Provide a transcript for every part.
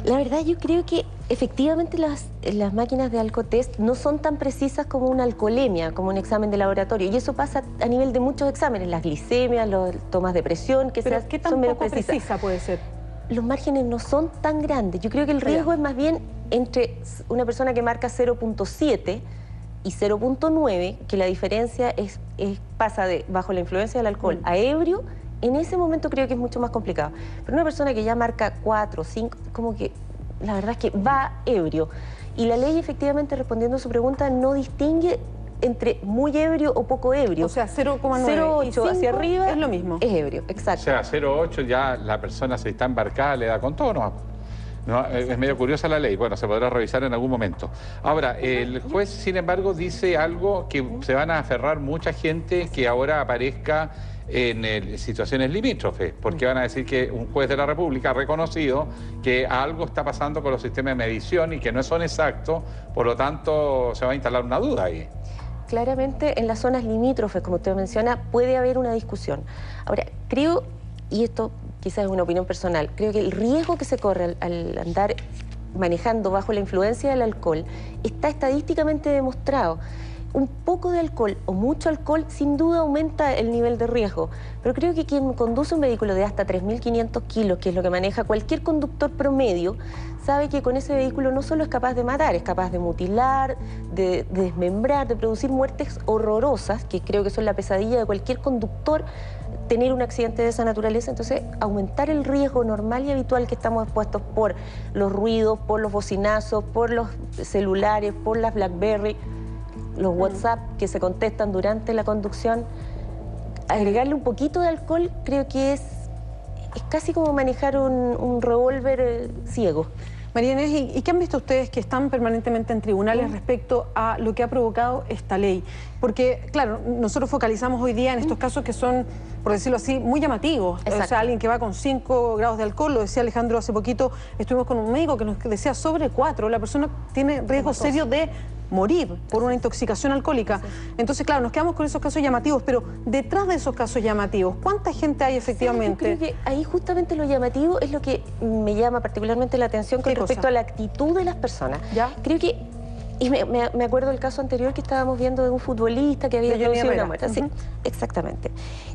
La verdad, yo creo que efectivamente las máquinas de alcotest no son tan precisas como una alcoholemia, como un examen de laboratorio. Y eso pasa a nivel de muchos exámenes, las glicemias, las tomas de presión, que ¿Pero qué tan son menos poco precisas. precisa puede ser? Los márgenes no son tan grandes. Yo creo que el riesgo es más bien entre una persona que marca 0.7 y 0.9, que la diferencia pasa de bajo la influencia del alcohol a ebrio. En ese momento creo que es mucho más complicado. Pero una persona que ya marca 4, 5, como que la verdad es que va ebrio. Y la ley, efectivamente, respondiendo a su pregunta, no distingue entre muy ebrio o poco ebrio. O sea, 0,9 0,8 hacia arriba es lo mismo. Es ebrio, exacto. O sea, 0,8 ya la persona se está embarcada, le da con todo, ¿no? No, es medio curiosa la ley, bueno, se podrá revisar en algún momento. Ahora, el juez, sin embargo, dice algo que se van a aferrar mucha gente que ahora aparezca en situaciones limítrofes, porque van a decir que un juez de la República ha reconocido que algo está pasando con los sistemas de medición y que no son exactos, por lo tanto se va a instalar una duda ahí. Claramente en las zonas limítrofes, como usted menciona, puede haber una discusión. Ahora, creo, y esto quizás es una opinión personal, creo que el riesgo que se corre al andar manejando bajo la influencia del alcohol está estadísticamente demostrado. Un poco de alcohol o mucho alcohol sin duda aumenta el nivel de riesgo, pero creo que quien conduce un vehículo de hasta 3.500 kilos, que es lo que maneja cualquier conductor promedio, sabe que con ese vehículo no solo es capaz de matar, es capaz de mutilar, de desmembrar, de producir muertes horrorosas, que creo que son la pesadilla de cualquier conductor, tener un accidente de esa naturaleza. Entonces, aumentar el riesgo normal y habitual que estamos expuestos por los ruidos, por los bocinazos, por los celulares, por las BlackBerry, los WhatsApp que se contestan durante la conducción, agregarle un poquito de alcohol creo que es casi como manejar un revólver ciego. María Inés, ¿y qué han visto ustedes que están permanentemente en tribunales respecto a lo que ha provocado esta ley? Porque, claro, nosotros focalizamos hoy día en estos casos que son, por decirlo así, muy llamativos. Exacto. O sea, alguien que va con 5 grados de alcohol, lo decía Alejandro hace poquito, estuvimos con un médico que nos decía sobre 4, la persona tiene riesgo serio de morir por una intoxicación alcohólica. Entonces, claro, nos quedamos con esos casos llamativos, pero detrás de esos casos llamativos, ¿cuánta gente hay efectivamente? Sí, yo creo que ahí justamente lo llamativo es lo que me llama particularmente la atención con respecto a la actitud de las personas. ¿Ya? Creo que, y me acuerdo del caso anterior que estábamos viendo de un futbolista que había producido una muerte. Sí, exactamente.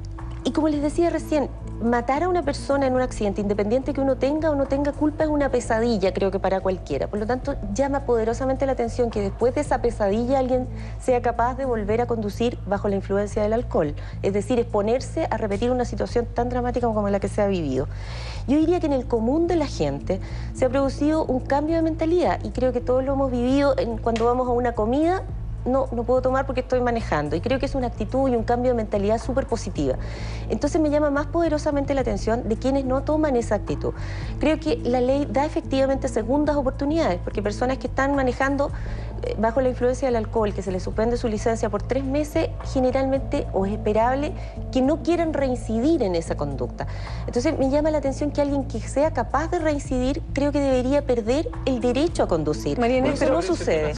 Y como les decía recién, matar a una persona en un accidente, independiente que uno tenga o no tenga culpa, es una pesadilla, creo que para cualquiera. Por lo tanto, llama poderosamente la atención que después de esa pesadilla alguien sea capaz de volver a conducir bajo la influencia del alcohol. Es decir, exponerse a repetir una situación tan dramática como la que se ha vivido. Yo diría que en el común de la gente se ha producido un cambio de mentalidad y creo que todos lo hemos vivido cuando vamos a una comida. No puedo tomar porque estoy manejando. Y creo que es una actitud y un cambio de mentalidad súper positiva. Entonces me llama más poderosamente la atención de quienes no toman esa actitud. Creo que la ley da efectivamente segundas oportunidades, porque personas que están manejando bajo la influencia del alcohol, que se les suspende su licencia por 3 meses, generalmente, o es esperable, que no quieran reincidir en esa conducta. Entonces me llama la atención que alguien que sea capaz de reincidir, creo que debería perder el derecho a conducir. María Inés, pero no sucede.